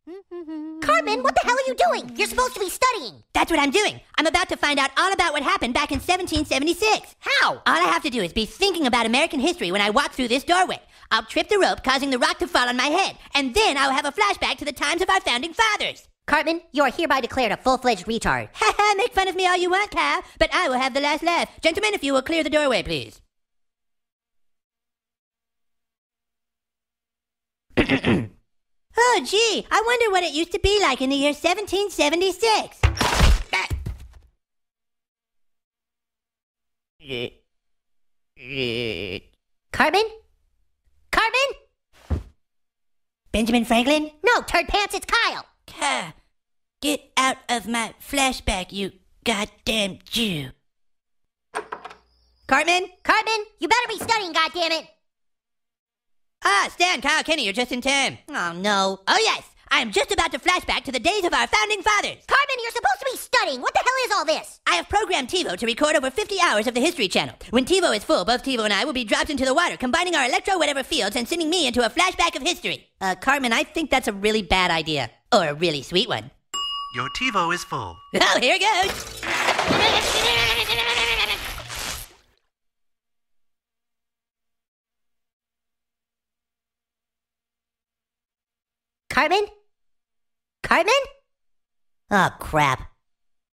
Cartman, what the hell are you doing? You're supposed to be studying. That's what I'm doing. I'm about to find out all about what happened back in 1776. How? All I have to do is be thinking about American history when I walk through this doorway. I'll trip the rope, causing the rock to fall on my head, and then I'll have a flashback to the times of our founding fathers. Cartman, you are hereby declared a full-fledged retard. Ha make fun of me all you want, Kyle, but I will have the last laugh. Gentlemen, if you will clear the doorway, please. Oh, gee, I wonder what it used to be like in the year 1776. Cartman? Cartman? Benjamin Franklin? No, turd pants, it's Kyle. Get out of my flashback, you goddamn Jew. Cartman? Cartman, you better be studying, goddammit. Ah, Stan, Kyle, Kenny, you're just in time. Oh, no. Oh, yes, I am just about to flashback to the days of our founding fathers. Cartman, you're supposed to be studying. What the hell is all this? I have programmed TiVo to record over 50 hours of the History Channel. When TiVo is full, both TiVo and I will be dropped into the water, combining our electro-whatever fields and sending me into a flashback of history. Cartman, I think that's a really bad idea. Or a really sweet one. Your TiVo is full. Oh, here it goes. Cartman? Cartman? Oh, crap.